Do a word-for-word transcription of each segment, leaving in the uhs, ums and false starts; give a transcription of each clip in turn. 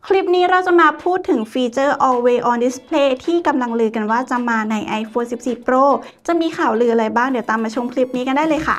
คลิปนี้เราจะมาพูดถึงฟีเจอร์ Always on Display ที่กำลังลือกันว่าจะมาใน iPhone สิบสี่ Pro จะมีข่าวลืออะไรบ้างเดี๋ยวตามมาชมคลิปนี้กันได้เลยค่ะ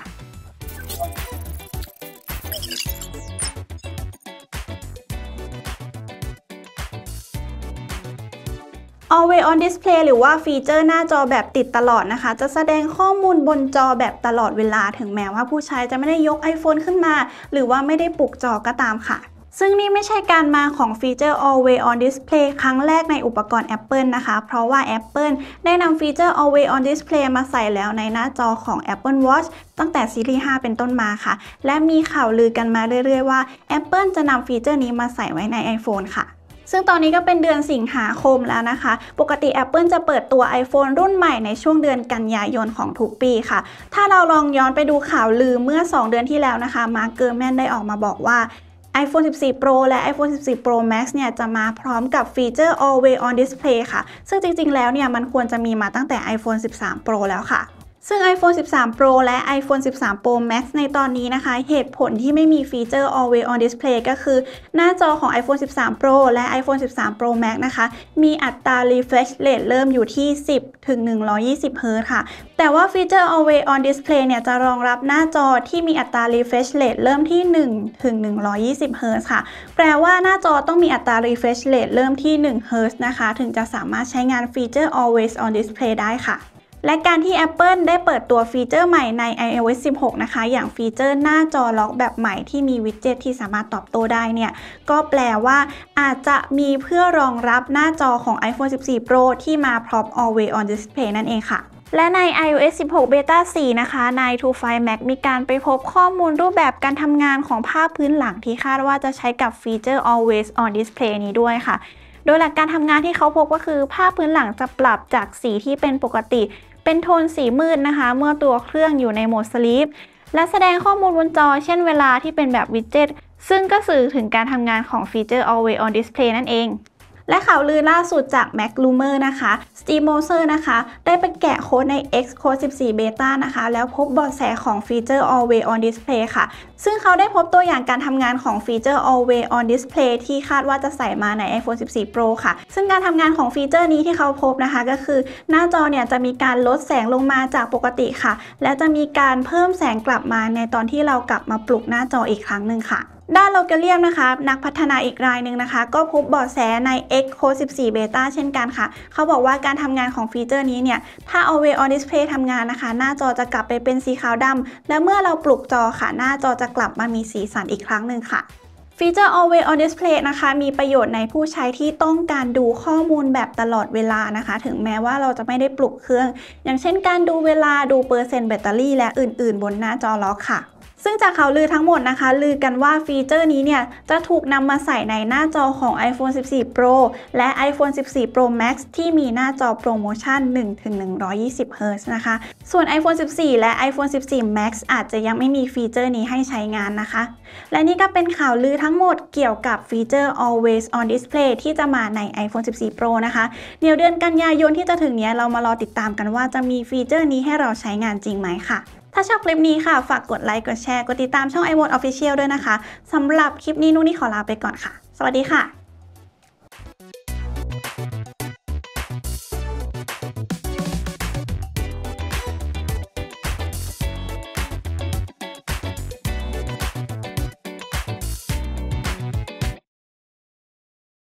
Always on Display หรือว่าฟีเจอร์หน้าจอแบบติดตลอดนะคะจะแสดงข้อมูลบนจอแบบตลอดเวลาถึงแม้ว่าผู้ใช้จะไม่ได้ยก iPhone ขึ้นมาหรือว่าไม่ได้ปลุกจอก็ตามค่ะซึ่งนี่ไม่ใช่การมาของฟีเจอร์ Always on Display ครั้งแรกในอุปกรณ์ Apple นะคะเพราะว่า Apple ได้นำฟีเจอร์ Always on Display มาใส่แล้วในหน้าจอของ Apple Watch ตั้งแต่ซีรีส์ ห้า เป็นต้นมาค่ะและมีข่าวลือกันมาเรื่อยๆว่า Apple จะนำฟีเจอร์นี้มาใส่ไว้ใน iPhone ค่ะซึ่งตอนนี้ก็เป็นเดือนสิงหาคมแล้วนะคะปกติ Apple จะเปิดตัว iPhone รุ่นใหม่ในช่วงเดือนกันยายนของทุกปีค่ะถ้าเราลองย้อนไปดูข่าวลือเมื่อสองเดือนที่แล้วนะคะมาร์ค เกอร์แมนได้ออกมาบอกว่าiPhone สิบสี่ Pro และ iPhone สิบสี่ Pro Max เนี่ยจะมาพร้อมกับฟีเจอร์ Always on Display ค่ะซึ่งจริงๆแล้วเนี่ยมันควรจะมีมาตั้งแต่ iPhone สิบสาม Pro แล้วค่ะซึ่ง iPhone สิบสาม Pro และ iPhone สิบสาม Pro Max ในตอนนี้นะคะเหตุผลที่ไม่มีฟีเจอร์ Always on Display ก็คือหน้าจอของ iPhone สิบสาม Pro และ iPhone สิบสาม Pro Max นะคะมีอัตรา refresh rate เริ่มอยู่ที่ สิบถึงหนึ่งร้อยยี่สิบ เฮิร์ตซ์ ค่ะแต่ว่าฟีเจอร์ Always on Display เนี่ยจะรองรับหน้าจอที่มีอัตรา refresh rate เริ่มที่ หนึ่งถึงหนึ่งร้อยยี่สิบ เฮิร์ตซ์ ค่ะแปลว่าหน้าจอต้องมีอัตรา refresh rate เริ่มที่ หนึ่ง เฮิร์ตซ์ นะคะถึงจะสามารถใช้งานฟีเจอร์ Always on Display ได้ค่ะและการที่ Apple ได้เปิดตัวฟีเจอร์ใหม่ใน iOS สิบหก นะคะอย่างฟีเจอร์หน้าจอล็อกแบบใหม่ที่มีวิดเจ็ตที่สามารถตอบโต้ได้เนี่ยก็แปลว่าอาจจะมีเพื่อรองรับหน้าจอของ iPhone สิบสี่ Pro ที่มาพร้อม Always on Display นั่นเองค่ะและใน iOS สิบหก Beta สี่ นะคะใน ทู ไฟว์ Mac มีการไปพบข้อมูลรูปแบบการทำงานของภาพพื้นหลังที่คาดว่าจะใช้กับฟีเจอร์ Always on Display นี้ด้วยค่ะโดยหลักการทำงานที่เขาพบก็คือภาพพื้นหลังจะปรับจากสีที่เป็นปกติเป็นโทนสีมืดนะคะเมื่อตัวเครื่องอยู่ในโหมด Sleep และแสดงข้อมูลบนจอเช่นเวลาที่เป็นแบบวิดเจ็ตซึ่งก็สื่อถึงการทำงานของฟีเจอร์ Always on Display นั่นเองและข่าวลือล่าสุดจาก Mac Rumor นะคะ Steve Moser นะคะได้ไปแกะโค้ดใน Xcode สิบสี่ Beta นะคะแล้วพบเบาะแสของฟีเจอร์ Always on Display ค่ะซึ่งเขาได้พบตัวอย่างการทำงานของฟีเจอร์ Always on Display ที่คาดว่าจะใส่มาใน iPhone สิบสี่ Pro ค่ะซึ่งการทำงานของฟีเจอร์นี้ที่เขาพบนะคะก็คือหน้าจอเนี่ยจะมีการลดแสงลงมาจากปกติค่ะและจะมีการเพิ่มแสงกลับมาในตอนที่เรากลับมาปลุกหน้าจออีกครั้งหนึ่งค่ะด้านโลเกเลียมนะคะนักพัฒนาอีกรายหนึ่งนะคะก็พบเบาะแสใน Xcode สิบสี่ Beta เช่นกันค่ะเขาบอกว่าการทำงานของฟีเจอร์นี้เนี่ยถ้า Always on Display ทำงานนะคะหน้าจอจะกลับไปเป็นสีขาวดำและเมื่อเราปลุกจอค่ะหน้าจอจะกลับมามีสีสันอีกครั้งหนึ่งค่ะฟีเจอร์ Always on Display นะคะมีประโยชน์ในผู้ใช้ที่ต้องการดูข้อมูลแบบตลอดเวลานะคะถึงแม้ว่าเราจะไม่ได้ปลุกเครื่องอย่างเช่นการดูเวลาดูเปอร์เซ็นต์แบตเตอรี่และอื่นๆบนหน้าจอล็อกค่ะซึ่งจากข่าวลือทั้งหมดนะคะลือกันว่าฟีเจอร์นี้เนี่ยจะถูกนำมาใส่ในหน้าจอของ iPhone สิบสี่ Pro และ iPhone สิบสี่ Pro Max ที่มีหน้าจอโปรโมชั่น หนึ่งถึงหนึ่งร้อยยี่สิบ เฮิร์ตซ์ นะคะส่วน iPhone สิบสี่ และ iPhone สิบสี่ Max อาจจะยังไม่มีฟีเจอร์นี้ให้ใช้งานนะคะและนี่ก็เป็นข่าวลือทั้งหมดเกี่ยวกับฟีเจอร์ Always on Display ที่จะมาใน iPhone สิบสี่ Pro นะคะเดี๋ยวเดือนกันยายนที่จะถึงนี้เรามารอติดตามกันว่าจะมีฟีเจอร์นี้ให้เราใช้งานจริงไหมค่ะถ้าชอบคลิปนี้ค่ะฝากกดไลค์กดแชร์กดติดตามช่อง iWatch Official ด้วยนะคะสำหรับคลิปนี้นุ้นี่ขอลาไปก่อนค่ะสวัสดีค่ะ